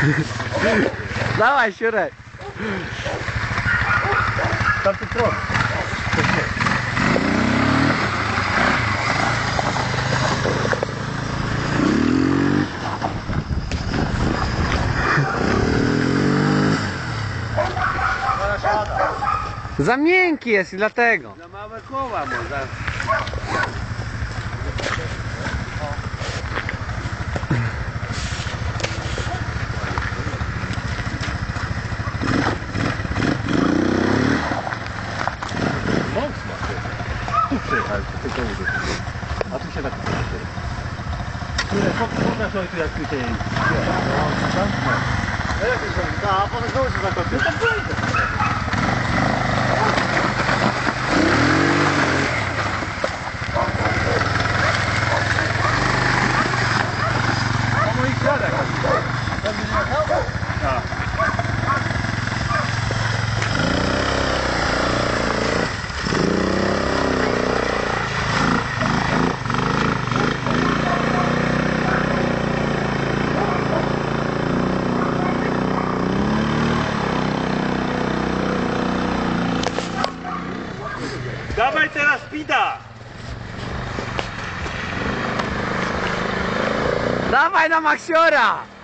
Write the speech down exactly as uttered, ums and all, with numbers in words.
Dawaj, Siurek. Tamty tron. Za miękki jest i dlatego. Za małe koła może. Mocno. Tu przyjechałem, tu tylko mówię. A tu się tak przyjechałem. Które, pokaż ojcu jak tu się jeździ. A jak to się a potem znowu się zakończy. To pójdę. Po moich śladach. Tam będzie jechał? Tak. Dawaj teraz pita! Dawaj na Maksiora!